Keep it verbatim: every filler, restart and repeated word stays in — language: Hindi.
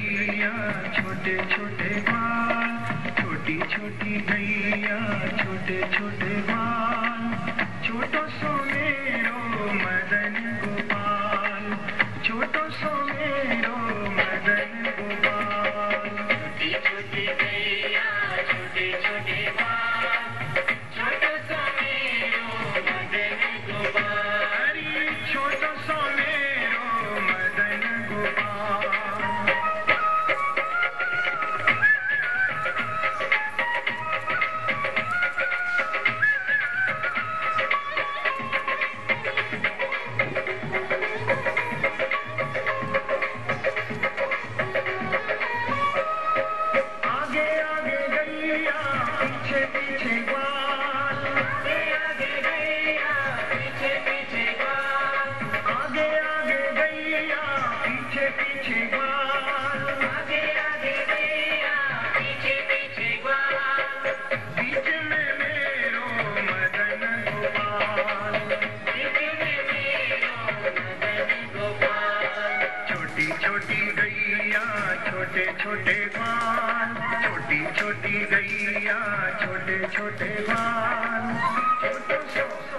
गैया छोटे छोटे बाल, छोटी छोटी गैया छोटे छोटे बाल, छोटो सो मेरो मदन गोपाल, छोटो सो मेरो मदन गोपाल। छोटी छोटी गैया छोटे छोटे बाल, छोटो सो मेरो मदन गोपाल, छोटो सो मेरो मदन गोपाल। आगे आगे गैया पीछे पीछे ग्वाल, आगे आगे गैया पीछे पीछे ग्वाल, आगे आगे गैया पीछे पीछे ग्वाल, आगे आगे गैया पीछे पीछे ग्वाल, बीच में मेरो मदन गोपाल, बीच में मेरो मदन गोपाल। छोटी छोटी गैया छोटे छोटे बाल, छोटी छोटी गैया छोटे छोटे बाल, छोटो सो